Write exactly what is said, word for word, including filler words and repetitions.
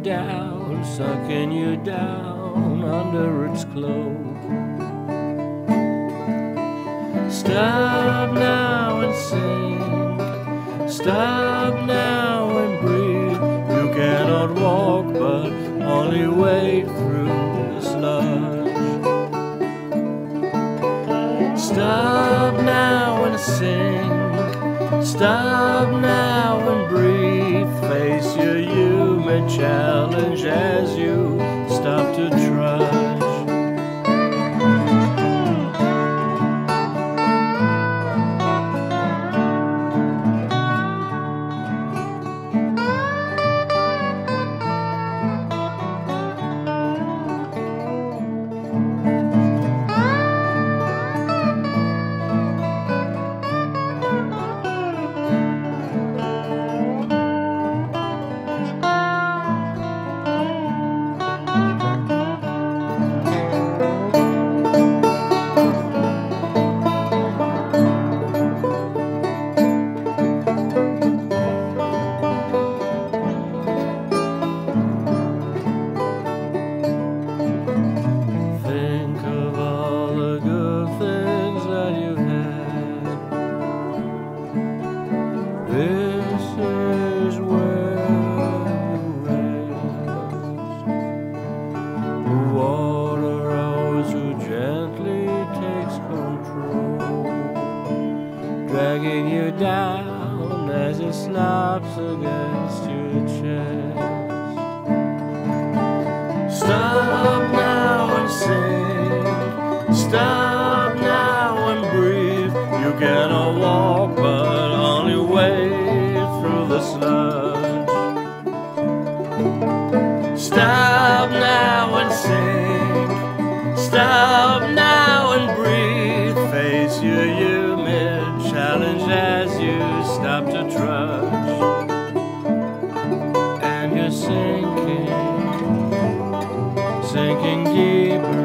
down, sucking you down under its cloak. Stop now and sing, stop now and breathe. You cannot walk but only wade through the sludge. Stop now and sing, stop now and breathe. Face your human challenge as you stop to trudge. This is where you rest. The water always who gently takes control, dragging you down as it slaps against your chest. Stop now and sing, stop now and breathe. You cannot walk but only wade through the sludge. Stop now and sing, stop now and breathe. Face your human challenge as you stop to trudge. And you're sinking, sinking deeper